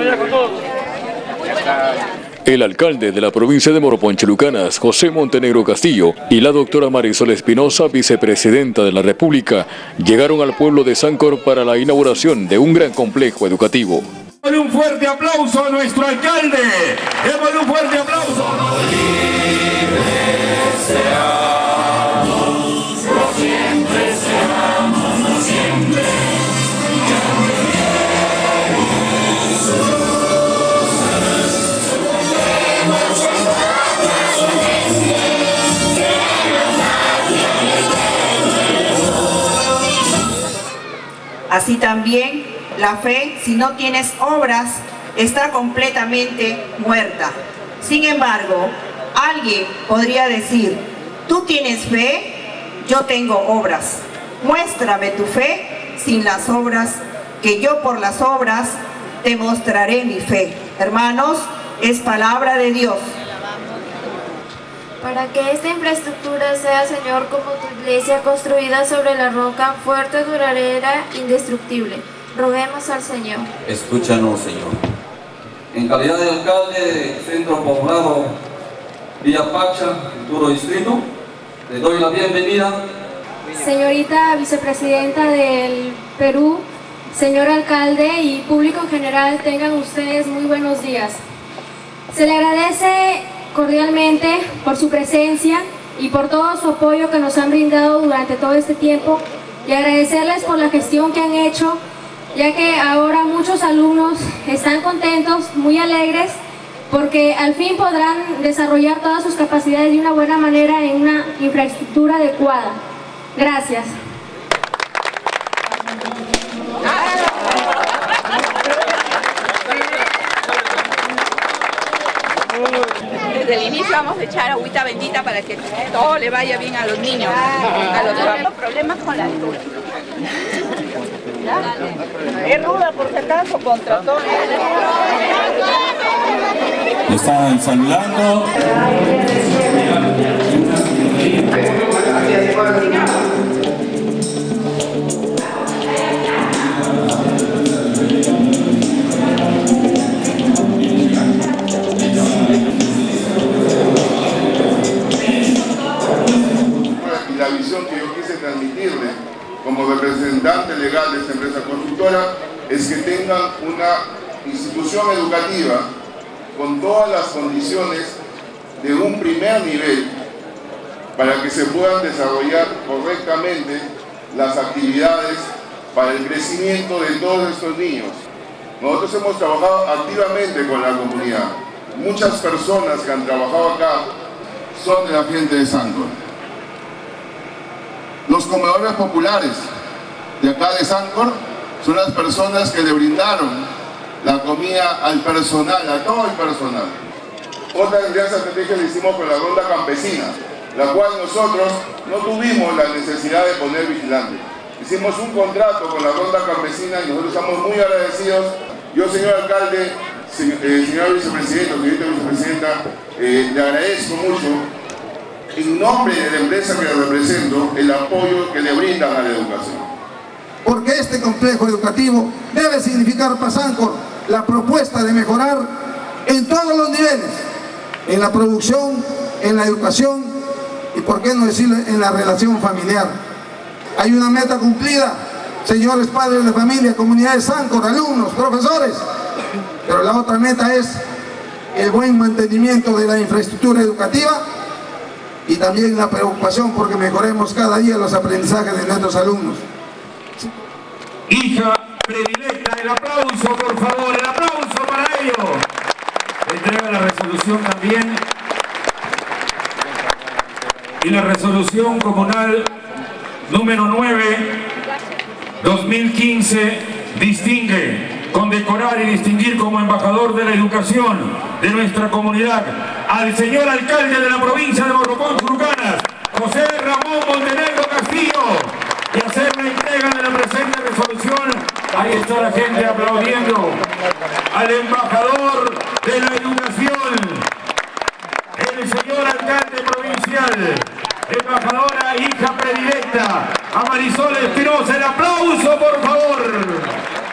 El alcalde de la provincia de Moroponcho, Lucanas, José Montenegro Castillo, y la doctora Marisol Espinosa, vicepresidenta de la República, llegaron al pueblo de Sancor para la inauguración de un gran complejo educativo. Démosle un fuerte aplauso a nuestro alcalde. Démosle un fuerte aplauso. Así también, la fe, si no tienes obras, está completamente muerta. Sin embargo, alguien podría decir, tú tienes fe, yo tengo obras. Muéstrame tu fe sin las obras, que yo por las obras te mostraré mi fe. Hermanos, es palabra de Dios. Para que esta infraestructura sea, Señor, como tu iglesia construida sobre la roca, fuerte, duradera, indestructible. Roguemos al Señor. Escúchanos, Señor. En calidad de alcalde del Centro Poblado Villa Pacha, Futuro Distrito, le doy la bienvenida. Señorita vicepresidenta del Perú, señor alcalde y público en general, tengan ustedes muy buenos días. Se le agradece cordialmente por su presencia y por todo su apoyo que nos han brindado durante todo este tiempo, y agradecerles por la gestión que han hecho, ya que ahora muchos alumnos están contentos, muy alegres, porque al fin podrán desarrollar todas sus capacidades de una buena manera en una infraestructura adecuada. Gracias. Desde el inicio vamos a echar agüita bendita para que todo le vaya bien a los niños, a los que tienen problemas con la altura. Es ruda por si acaso contra todo. Están saludando. La visión que yo quise transmitirle como representante legal de esta empresa constructora es que tengan una institución educativa con todas las condiciones de un primer nivel para que se puedan desarrollar correctamente las actividades para el crecimiento de todos estos niños. Nosotros hemos trabajado activamente con la comunidad. Muchas personas que han trabajado acá son de la gente de Sancor. Los comedores populares de acá de Sancor son las personas que le brindaron la comida al personal, a todo el personal. Otra alianza estratégica la hicimos con la ronda campesina, la cual nosotros no tuvimos la necesidad de poner vigilantes. Hicimos un contrato con la ronda campesina y nosotros estamos muy agradecidos. Yo, señor alcalde, señora vicepresidenta, señorita vicepresidenta, le agradezco mucho, en nombre de la empresa que represento, el apoyo que le brindan a la educación. Porque este complejo educativo debe significar para Sancor la propuesta de mejorar en todos los niveles, en la producción, en la educación y, por qué no decirlo, en la relación familiar. Hay una meta cumplida, señores padres de familia, comunidad de Sancor, alumnos, profesores, pero la otra meta es el buen mantenimiento de la infraestructura educativa y también la preocupación porque mejoremos cada día los aprendizajes de nuestros alumnos. Hija predilecta, el aplauso, por favor, el aplauso para ellos. Entrega la resolución también. Y la resolución comunal número 9/2015 distingue, condecorar y distinguir como embajador de la educación de nuestra comunidad al señor alcalde de la provincia de Moroponcho, Lucanas, José Ramón Montenegro Castillo, y hacer la entrega de la presente resolución. Ahí está la gente aplaudiendo al embajador de la educación, el señor alcalde provincial, embajadora hija predilecta, a Marisol Espinosa. El aplauso, por favor.